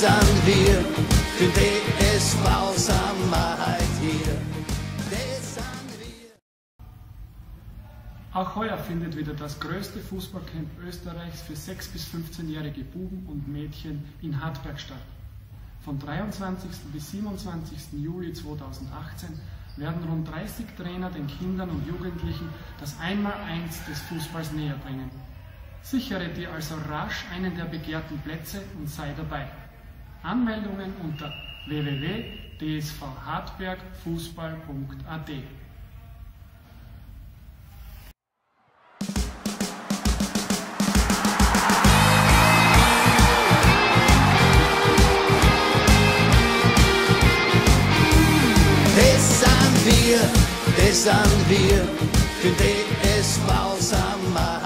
sind wir, für DSV sind wir halt hier. Das sind wir. Auch heuer findet wieder das größte Fußballcamp Österreichs für 6- bis 15-jährige Buben und Mädchen in Hartberg statt. Von 23. bis 27. Juli 2018 werden rund 30 Trainer den Kindern und Jugendlichen das Einmaleins des Fußballs näher bringen. Sichere dir also rasch einen der begehrten Plätze und sei dabei. Anmeldungen unter www.dsvhartbergfußball.at. Das sind wir, für DSV sind wir.